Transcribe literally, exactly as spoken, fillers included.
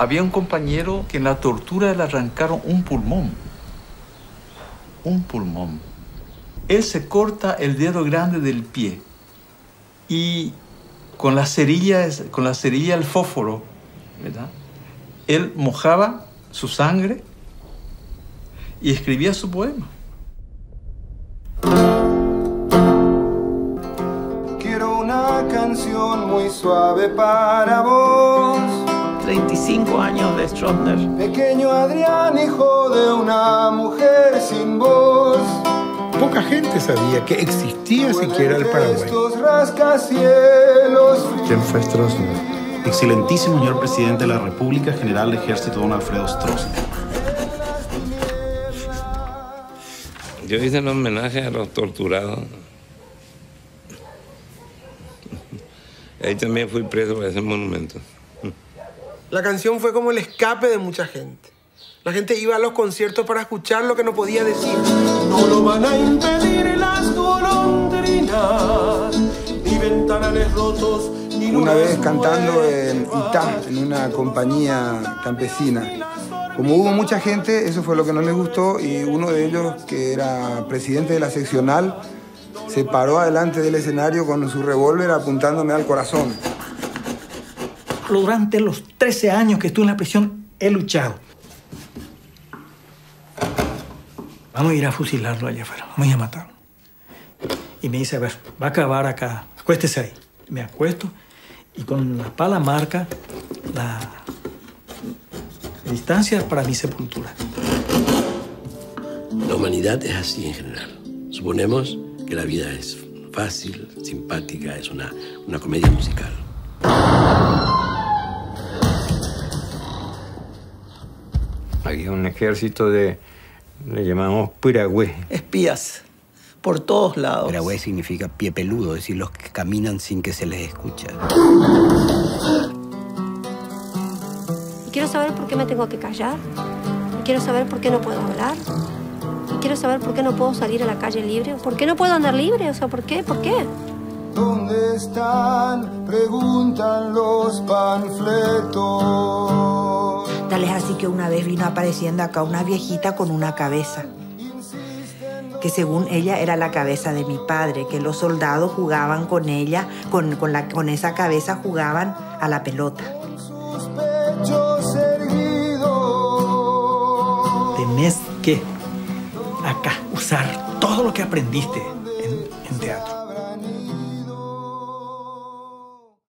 Había un compañero que en la tortura le arrancaron un pulmón. Un pulmón. Él se corta el dedo grande del pie y con la cerilla, con la cerilla del fósforo, ¿verdad? Él mojaba su sangre y escribía su poema. Quiero una canción muy suave para vos. treinta y cinco años de Stroessner. Pequeño Adrián, hijo de una mujer sin voz. Poca gente sabía que existía siquiera el Paraguay. ¿Quién fue Stroessner? Excelentísimo señor presidente de la República, general de ejército don Alfredo Stroessner. Yo hice el homenaje a los torturados. Ahí también fui preso por ese monumento. La canción fue como el escape de mucha gente. La gente iba a los conciertos para escuchar lo que no podía decir. No lo van a impedir las golondrinas, ni ventanales rotos, ni una vez cantando en Itá, en una compañía campesina. Como hubo mucha gente, eso fue lo que no les gustó y uno de ellos, que era presidente de la seccional, se paró adelante del escenario con su revólver apuntándome al corazón. Durante los trece años que estuve en la prisión, he luchado. Vamos a ir a fusilarlo allá afuera, vamos a ir a matarlo. Y me dice, a ver, va a acabar acá, acuéstese ahí. Me acuesto y con la pala marca la distancia para mi sepultura. La humanidad es así en general. Suponemos que la vida es fácil, simpática, es una, una comedia musical. Había un ejército de, le llamamos piragüe. Espías, por todos lados. Piragüe significa pie peludo, es decir, los que caminan sin que se les escuche. Quiero saber por qué me tengo que callar. Quiero saber por qué no puedo hablar. Quiero saber por qué no puedo salir a la calle libre. ¿Por qué no puedo andar libre? O sea, ¿por qué? ¿Por qué? ¿Dónde están? Preguntan los panfletos. Tal es así que una vez vino apareciendo acá una viejita con una cabeza, que según ella era la cabeza de mi padre, que los soldados jugaban con ella, con, con, la, con esa cabeza jugaban a la pelota. Tenés que acá usar todo lo que aprendiste en, en teatro.